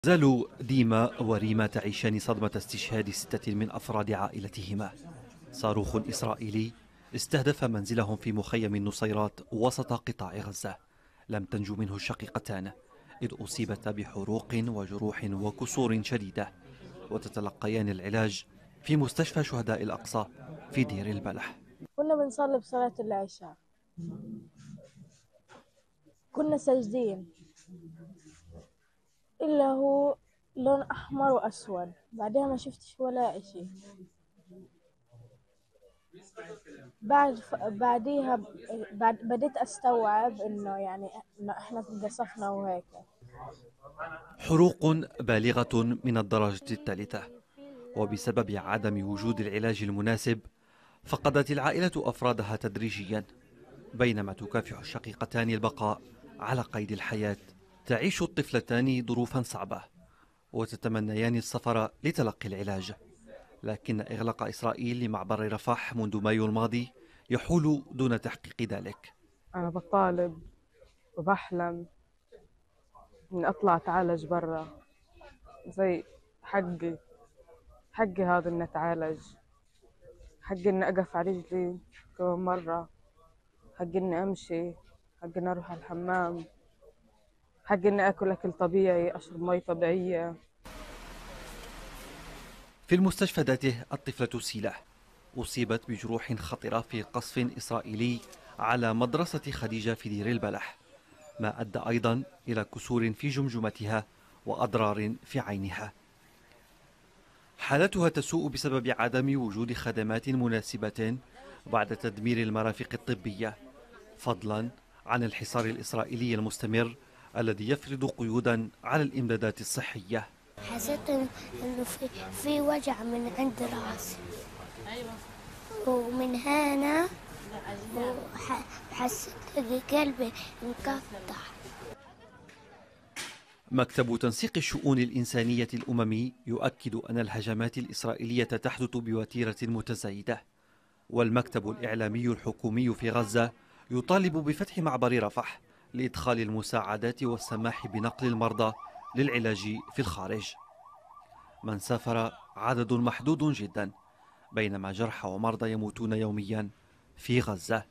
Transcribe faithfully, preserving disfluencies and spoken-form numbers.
زالوا ديما وريما تعيشان صدمة استشهاد ستة من أفراد عائلتهما. صاروخ إسرائيلي استهدف منزلهم في مخيم النصيرات وسط قطاع غزة. لم تنجو منه الشقيقتان، إذ أصيبتا بحروق وجروح وكسور شديدة، وتتلقيان العلاج في مستشفى شهداء الأقصى في دير البلح. كنا بنصلي بصلاة العشاء، كنا ساجدين، إلا هو لون أحمر وأسود. بعدها ما شفتش ولا إشي. بعد ف... بعديها ب... بعد بديت أستوعب إنه يعني إنه إحنا انقصفنا وهيك. حروق بالغة من الدرجة الثالثة، وبسبب عدم وجود العلاج المناسب فقدت العائلة أفرادها تدريجيا، بينما تكافح الشقيقتان البقاء على قيد الحياة. تعيش الطفلتان ظروفا صعبة وتتمنيان السفر لتلقي العلاج، لكن إغلاق إسرائيل لمعبر رفح منذ مايو الماضي يحول دون تحقيق ذلك. أنا بطالب وبحلم إني أطلع أتعالج برا، زي حقي حقي هذا إني أتعالج، حقي إني أقف على رجلي كمان مرة، حقي إني أمشي، حقي إني أروح على الحمام، حقي إني أكل أكل طبيعي، أشرب مي طبيعية. في المستشفى ذاته الطفلة سيلة أصيبت بجروح خطرة في قصف إسرائيلي على مدرسة خديجة في دير البلح، ما أدى أيضا إلى كسور في جمجمتها وأضرار في عينها. حالتها تسوء بسبب عدم وجود خدمات مناسبة بعد تدمير المرافق الطبية، فضلا عن الحصار الإسرائيلي المستمر الذي يفرض قيودا على الإمدادات الصحية. حسيت إنه في في وجع من عند راسي ومن هنا، وحسيت قلبي انقطع. مكتب تنسيق الشؤون الإنسانية الأممي يؤكد أن الهجمات الإسرائيلية تحدث بوتيرة متزايدة، والمكتب الإعلامي الحكومي في غزة يطالب بفتح معبر رفح لإدخال المساعدات والسماح بنقل المرضى للعلاج في الخارج. من سافر عدد محدود جدا، بينما جرحى ومرضى يموتون يوميا في غزة.